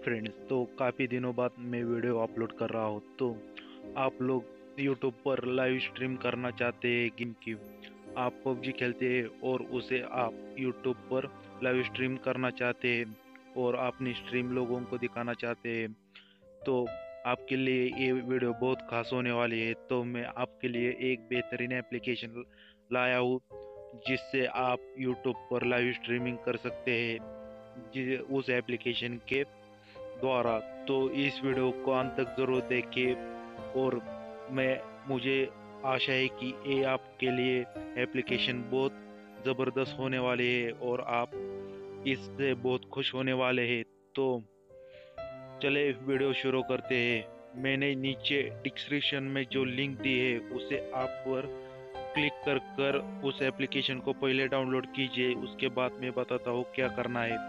Hi friends. तो काफ़ी दिनों बाद मैं वीडियो अपलोड कर रहा हूँ। तो आप लोग यूट्यूब पर लाइव स्ट्रीम करना चाहते हैं गेम की, आप पबजी खेलते हैं और उसे आप यूट्यूब पर लाइव स्ट्रीम करना चाहते हैं और अपनी स्ट्रीम लोगों को दिखाना चाहते हैं, तो आपके लिए ये वीडियो बहुत खास होने वाली है। तो मैं आपके लिए एक बेहतरीन एप्लीकेशन लाया हूँ जिससे आप यूट्यूब पर लाइव स्ट्रीमिंग कर सकते हैं उस एप्लीकेशन के द्वारा। तो इस वीडियो को अंत तक जरूर देखिए और मैं मुझे आशा है कि ये आपके लिए एप्लीकेशन बहुत ज़बरदस्त होने वाली है और आप इससे बहुत खुश होने वाले हैं। तो चले वीडियो शुरू करते हैं। मैंने नीचे डिस्क्रिप्शन में जो लिंक दी है उसे आप पर क्लिक कर कर उस एप्लीकेशन को पहले डाउनलोड कीजिए, उसके बाद मैं बताता हूँ क्या करना है।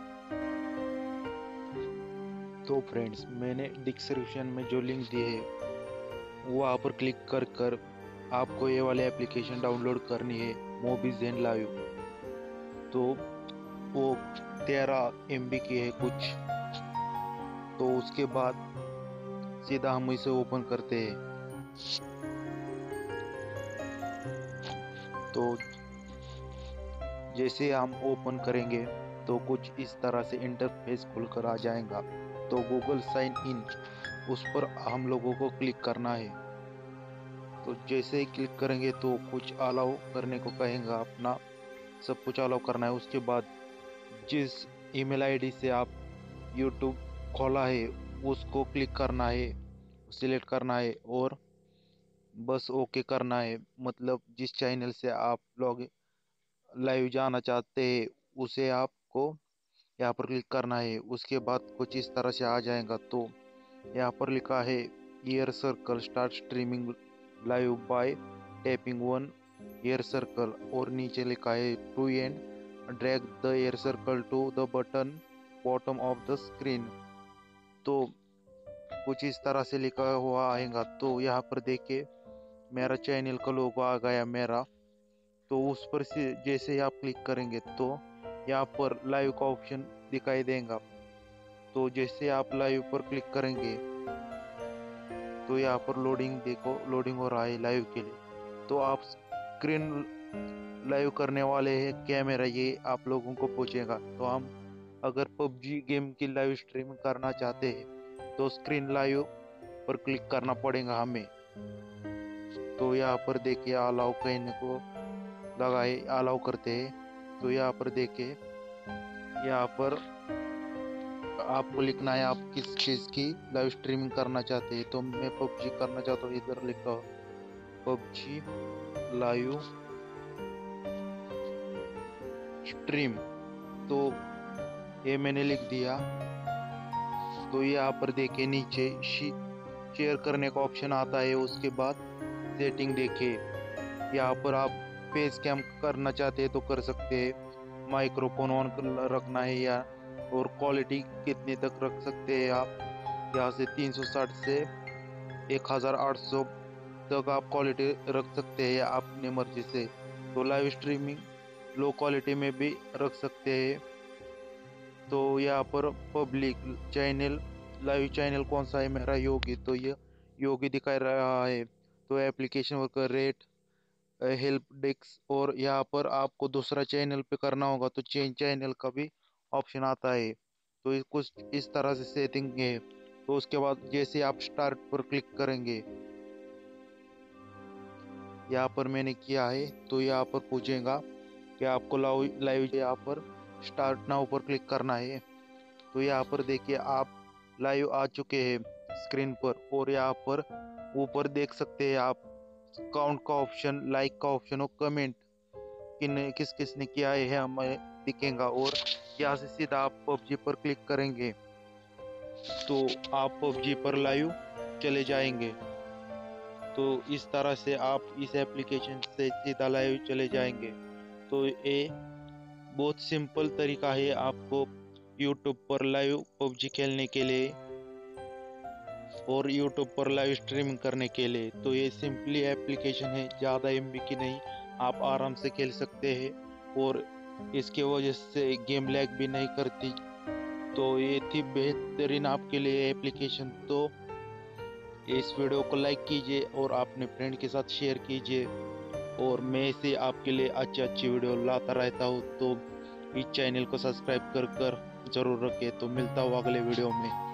तो फ्रेंड्स, मैंने डिस्क्रिप्शन में जो लिंक दी है वहाँ पर क्लिक कर कर आपको ये वाली एप्लीकेशन डाउनलोड करनी है, मोबीजेन लाइव। तो वो 13 MB की है कुछ। तो उसके बाद सीधा हम इसे ओपन करते हैं। तो जैसे हम ओपन करेंगे तो कुछ इस तरह से इंटरफेस खुलकर आ जाएगा। तो गूगल साइन इन, उस पर हम लोगों को क्लिक करना है। तो जैसे ही क्लिक करेंगे तो कुछ अलाउ करने को कहेगा, अपना सब कुछ अलाउ करना है। उसके बाद जिस ईमेल आईडी से आप यूट्यूब खोला है उसको क्लिक करना है, सिलेक्ट करना है और बस ओके करना है। मतलब जिस चैनल से आप लोग लाइव जाना चाहते हैं उसे आपको यहाँ पर क्लिक करना है। उसके बाद कुछ इस तरह से आ जाएगा। तो यहाँ पर लिखा है ear circle start streaming live by tapping one ear circle, और नीचे लिखा है to and drag the ear circle to the button bottom of the screen. तो कुछ इस तरह से लिखा हुआ आएगा। तो यहाँ पर देखिए मेरा चैनल का लोगो आ गया मेरा। तो उस पर से जैसे ही आप क्लिक करेंगे तो यहाँ पर लाइव का ऑप्शन दिखाई देगा। तो जैसे आप लाइव पर क्लिक करेंगे तो यहाँ पर लोडिंग देखो, लोडिंग हो रहा है लाइव के लिए। तो आप स्क्रीन लाइव करने वाले हैं कैमरा, ये आप लोगों को पूछेगा। तो हम अगर पबजी गेम की लाइव स्ट्रीमिंग करना चाहते हैं तो स्क्रीन लाइव पर क्लिक करना पड़ेगा हमें। तो यहाँ पर देखिए अलाउ कहने को लगाए, अलाउ करते हैं। तो यहाँ पर देखिए, यहाँ पर आपको लिखना है आप किस चीज़ की लाइव स्ट्रीमिंग करना चाहते हैं। तो मैं पबजी करना चाहता हूँ, इधर लिखा पबजी लाइव स्ट्रीम। तो ये मैंने लिख दिया। तो यहाँ पर देखिए नीचे शेयर करने का ऑप्शन आता है। उसके बाद सेटिंग देखिए, यहाँ पर आप फेस कैम करना चाहते हैं तो कर सकते हैं, माइक्रोफोन ऑन रखना है या और क्वालिटी कितनी तक रख सकते हैं आप। यहाँ से 360 से 1800 तक आप क्वालिटी रख सकते हैं अपनी मर्जी से। तो लाइव स्ट्रीमिंग लो क्वालिटी में भी रख सकते हैं। तो यहाँ पर पब्लिक चैनल, लाइव चैनल कौन सा है मेरा, योगी। तो ये योगी दिखा रहा है। तो application worker rate, help desk, और यहाँ पर आपको दूसरा चैनल पे करना होगा तो चेंज चैनल का भी ऑप्शन आता है। तो कुछ इस तरह से सेटिंग है। तो उसके बाद जैसे आप स्टार्ट पर क्लिक करेंगे, यहाँ पर मैंने किया है। तो यहाँ पर पूछेगा कि आपको लाइव यहाँ पर स्टार्ट नाउ पर क्लिक करना है। तो यहाँ पर देखिए आप लाइव आ चुके हैं स्क्रीन पर, और यहाँ पर ऊपर देख सकते हैं आप काउंट का ऑप्शन, लाइक का ऑप्शन और कमेंट किस किस ने किया है हमें दिखेगा। और यहाँ से सीधा आप पबजी पर क्लिक करेंगे तो आप पबजी पर लाइव चले जाएंगे। तो इस तरह से आप इस एप्लीकेशन से सीधा लाइव चले जाएंगे। तो ये बहुत सिंपल तरीका है आपको यूट्यूब पर लाइव पबजी खेलने के लिए और यूट्यूब पर लाइव स्ट्रीमिंग करने के लिए। तो ये सिंपली एप्लीकेशन है, ज़्यादा MB की नहीं, आप आराम से खेल सकते हैं और इसके वजह से गेम लैग भी नहीं करती। तो ये थी बेहतरीन आपके लिए एप्लीकेशन। तो इस वीडियो को लाइक कीजिए और अपने फ्रेंड के साथ शेयर कीजिए, और मैं इसे आपके लिए अच्छी अच्छी वीडियो लाता रहता हूँ। तो इस चैनल को सब्सक्राइब कर जरूर रखें। तो मिलता हूँ अगले वीडियो में।